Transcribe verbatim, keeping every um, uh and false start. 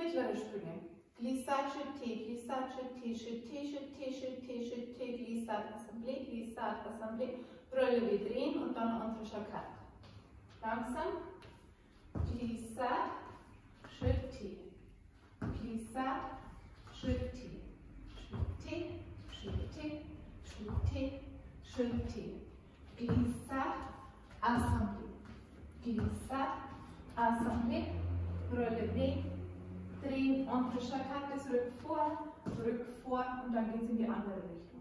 mittlere Sprünge. Glisade, Jete, Glisade, Jete, Jete, Jete, Jete, Jete, Glisade, Assemblée, Glisade, Assemblée. Relevé drehen und dann entre chakat. Langsam. Glisade, Jete, Glisade, Jete, Jete, Jete, Jete, Jete. Glisade, Assemblée, Glisade, Assemblée. Relevé, drehen, entre chakat, das Rück vor, Rück vor und dann geht es in die andere Richtung.